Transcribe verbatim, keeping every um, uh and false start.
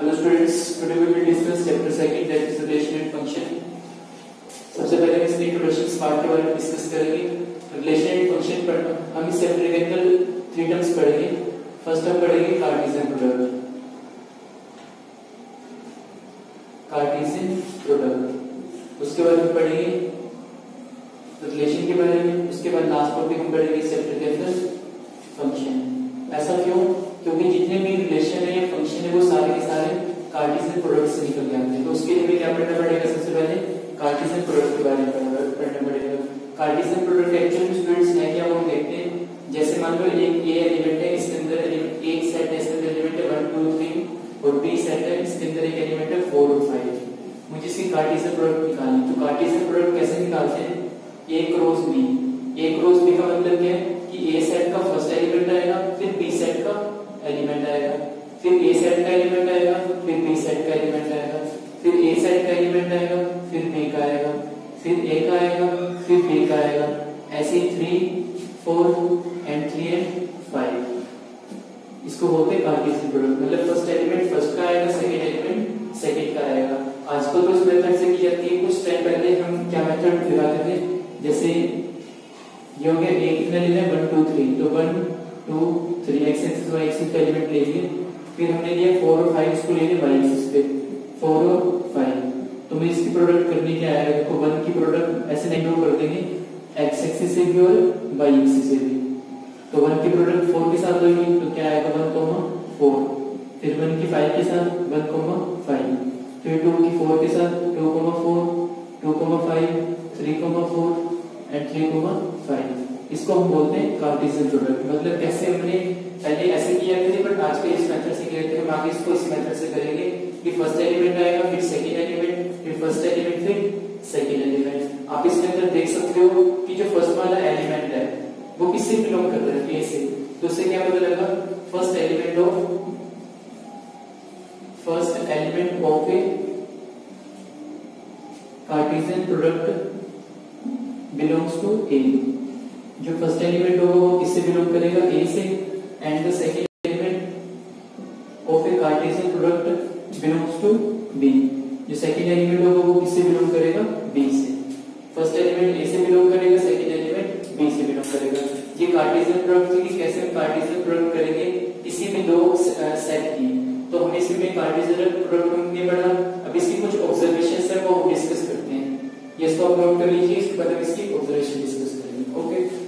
Hello students, today we will discuss chapter second that is relation and function. सबसे पहले हम इसके introduction part के बारे में डिस्कस करेंगे. रिलेशन एंड फंक्शन पर हम इस चैप्टर के अंदर थ्री टर्म्स पढ़ेंगे. फर्स्ट हम पढ़ेंगे कार्टेशियन प्रोडक्ट. कार्टेशियन प्रोडक्ट उसके बाद हम पढ़ेंगे रिलेशन के बारे में. उसके बाद लास्ट टॉपिक हम पढ़ेंगे इस चैप्टर के अंदर फंक्शन. ऐसा क्यों? क्योंकि जितने भी रिलेशन है या फंक्शन है वो सारे के सारे कार्टेशियन प्रोडक्ट से निकल के आते हैं. तो उसके लिए क्या पढ़ना पड़ेगा? सबसे पहले कार्टेशियन प्रोडक्ट के बारे में पढ़ना पड़ेगा. कार्टेशियन प्रोडक्ट एक्चुअली स्टूडेंट्स है क्या वो हम देखते हैं. जैसे मान लो एक ए एलिमेंट है, इसके अंदर एक सेट है, इसके अंदर एलिमेंट है वन टू थ्री, और बी सेट है, इसके अंदर एक एलिमेंट है फोर और फाइव. मुझे इसकी कार्टेशियन प्रोडक्ट निकालनी. तो कार्टेशियन प्रोडक्ट कैसे निकालते हैं? A cross B. A cross B का मतलब क्या है कि ए सेट का फर्स्ट एलिमेंट आएगा, फिर बी सेट का एलिमेंट आएगा, फिर ए सेट का एलिमेंट आएगा, फिर बी सेट का एलिमेंट आएगा, फिर ए सेट का एलिमेंट आएगा, फिर बी का आएगा, फिर ए का आएगा, फिर बी का आएगा. ऐसे three four and three and five. इसको बोलते हैं कार्टेशियन प्रोडक्ट. मतलब फर्स्ट एलिमेंट फर्स्ट का आएगा, सेकंड एलिमेंट सेकंड का आएगा. आजकल तो इस मेथड से की जाती है. कुछ टाइम पहले हम क्या मेथड लगाते थे, जैसे ये हो गया ए कितना लेना है वन टू थ्री, तो one two three X axis Y axis का एलिमेंट ले लिए. फिर हमने लिया फोर और फाइव, इसको लेंगे वाई एक्सिस पे, फोर और फाइव. तो मैं इसकी प्रोडक्ट करनी क्या आएगा? देखो वन की प्रोडक्ट ऐसे नहीं ड्रॉ कर देंगे, एक्स एक्सिस से भी और वाई एक्सिस से भी. तो वन की प्रोडक्ट फोर के साथ होगी तो क्या आएगा? One comma four. फिर वन की फाइव के साथ वन कोमा फाइव. फिर टू की फोर के साथ two comma four, two comma five, three comma four and three comma five. इसको हम बोलते हैं कार्टेशियन प्रोडक्ट. मतलब कैसे हमने पहले ऐसे किया थे, बट आज के इस मेथड से किया थे. हम आगे इसको इस मेथड से करेंगे कि फर्स्ट एलिमेंट आएगा, फिर सेकंड एलिमेंट, फिर फर्स्ट एलिमेंट, फिर सेकंड एलिमेंट. आप इसके अंदर देख सकते हो कि जो फर्स्ट वाला एलिमेंट है वो किससे बिलोंग करता है? ए से. तो उससे क्या पता लगा? First element of first element of A Cartesian product belongs to A. जो फर्स्ट एलिमेंट होगा वो किससे बिलोंग करेगा? ए से. And the second element of A Cartesian product belongs to B. जो सेकंड एलिमेंट होगा वो किससे बिलोंग करेगा? बी से. फर्स्ट एलिमेंट ए से बिलोंग करेगा, सेकंड एलिमेंट बी से बिलोंग करेगा. ये कार्टेशियन प्रोडक्ट की कैसे हम कार्टेशियन प्रोडक्ट करेंगे किसी भी दो सेट की. तो हमें इसमें कार्टेशियन प्रोडक्ट हमने पढ़ा. अब इसकी कुछ ऑब्जर्वेशंस है वो हम डिस्कस करते हैं. ये इसको आप नोट कर लीजिए, इसके बाद हम इसकी ऑब्जर्वेशन डिस्कस करेंगे. ओके.